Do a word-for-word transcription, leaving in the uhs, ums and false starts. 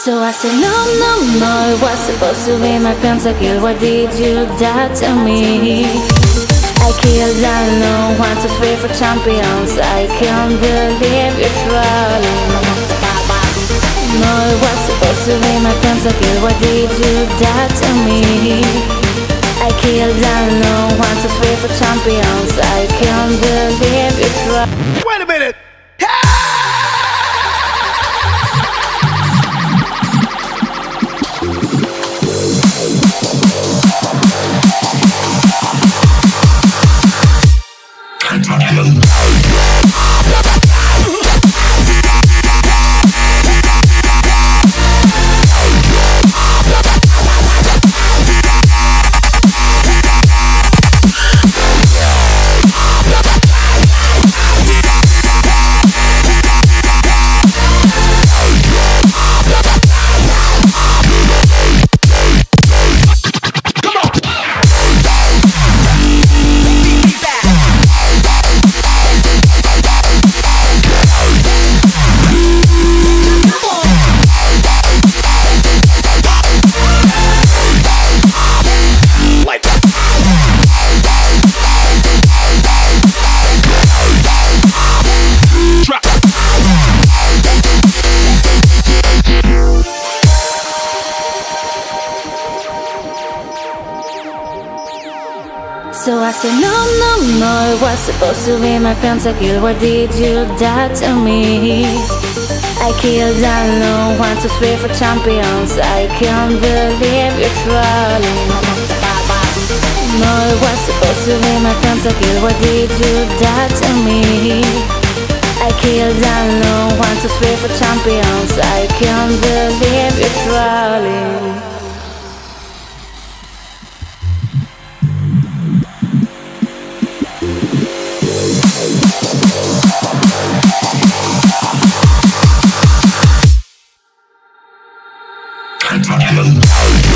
So I said no, no, no, it was supposed to be my Pentakill. Why did you die to me? I killed alone, one, two, three for champions. I can't believe you're trolling. No, it was supposed to be my Pentakill. Why did you die to me? I killed alone, one, two, three for champions. I can't believe you're trolling. Wait a minute! So I said no, no, no, it was supposed to be my Pentakill. Why did you die to me? I killed alone, one, two, three for champions. I can't believe you're trolling. No, it was supposed to be my Pentakill. Why did you die to me? I killed alone, one, two, three for champions. I can't believe you're trolling. Pentakill.